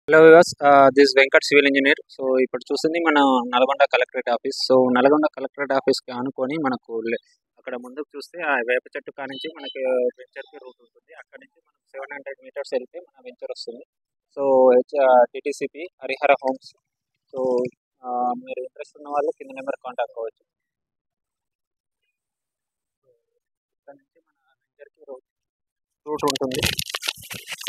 Hello viewers, this Venkat civil engineer. So ఇప్పుడు చూస్తుంది మన Nalgonda collectorate office. So Nalgonda collectorate ఆఫీస్కి ఆనుకొని మనకు అక్కడ ముందుకు చూస్తే ఆ వేప చెట్టు కానించి మనకి వెంచర్కి రూట్ ఉంటుంది. అక్కడ నుంచి మనకు 700 మీటర్స్ వెళ్తే మన వెంచర్ వస్తుంది. So DTCP Harihara homes. So మీరు ఇంట్రెస్ట్ ఉన్న వాళ్ళు కింద నెంబర్ కాంటాక్ట్ అవ్వచ్చు. ఇక్కడ నుంచి మన వెంచర్కి రూట్ ఉంటుంది.